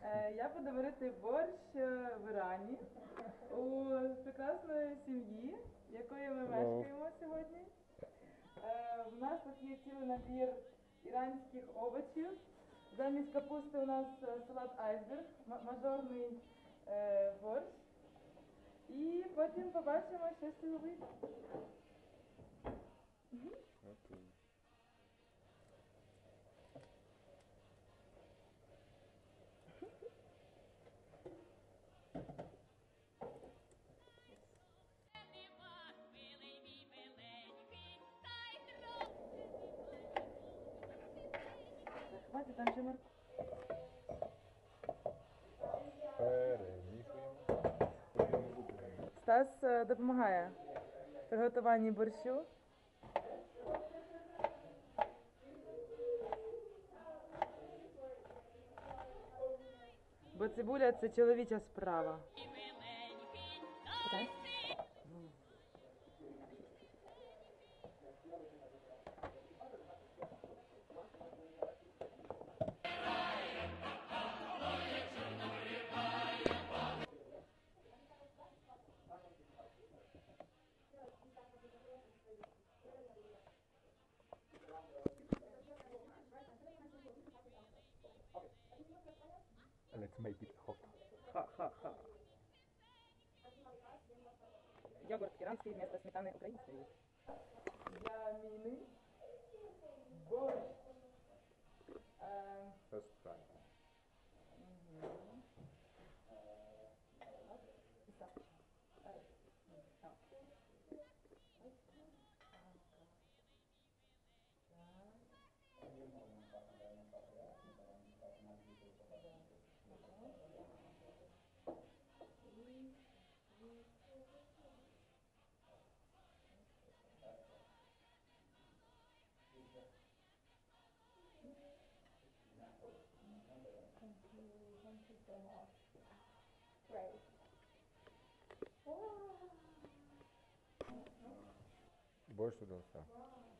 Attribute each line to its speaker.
Speaker 1: Я буду варити борщ в Ірані у прекрасної сім'ї, якою ми мешкаємо сьогодні. У нас тут є цілий набір іранських овочів. Замість капусти у нас салат айсберг, мажорний борщ. І потім побачимо, що з цього вийде.
Speaker 2: Окей.
Speaker 1: Хватить, там ще морква.
Speaker 2: Перемішуємо.
Speaker 1: Стас допомагає в приготуванні борщу. Бо цибуля – це чоловіча справа.
Speaker 2: Let's make it hot.
Speaker 1: Ха-ха-ха. Йогурт іранський вместо сметани української. Яміни. Борщ.
Speaker 2: First try. Борщ удався.